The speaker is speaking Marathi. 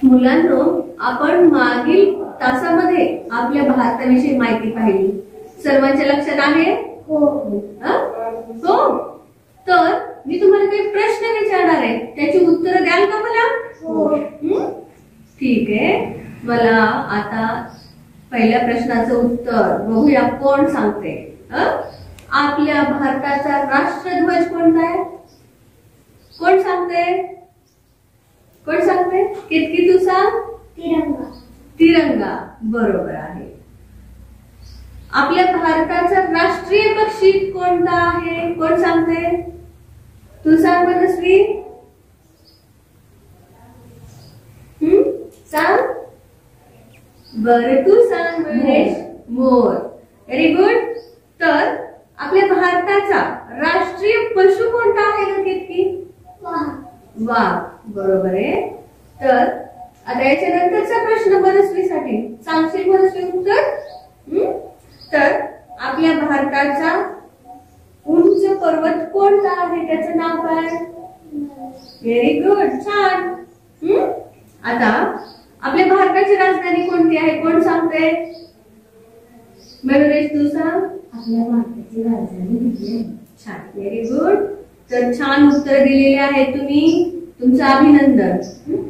मुलांनो, आपण मागील तासामध्ये आपल्या भारताविषयी माहिती पाहिली. सर्वांच्या लक्षात आहे? हो. हो. तर मी तुम्हाला काही प्रश्न विचारणार आहे, त्याची उत्तरं द्याल का मला? हो. ठीक आहे. मला आता पहिल्या प्रश्नाचं उत्तर बघूया कोण सांगते. आपल्या भारताचा राष्ट्रध्वज कोणता आहे? कोण सांगते? कोण सांगते? कितकी तू सांग? तिरंगा. तिरंगा बरोबर आहे. आपल्या भारताचा राष्ट्रीय पक्षी कोणता आहे? कोण सांगते? तू सांग मनस्वी. सांग बर. तू सांग महेश. मोर. Very good. तर आपल्या भारताचा राष्ट्रीय पशु कोणता आहे ग कितकी? वाघ. बरोबर आहे. तर आता याच्या नंतरचा प्रश्न मनस्वीसाठी सांगशील मनस्वी उत्तर? तर आपल्या भारताचा उंच पर्वत कोणता आहे? त्याचं नाव काय? Very good. छान. आता आपल्या भारताची राजधानी कोणती आहे? कोण सांगते? मनोरेश तू सांग. आपल्या भारताची राजधानी दिल्ली आहे. छान. Very good. तर छान उत्तर दिलेले आहे तुम्ही. तुमचं अभिनंदन.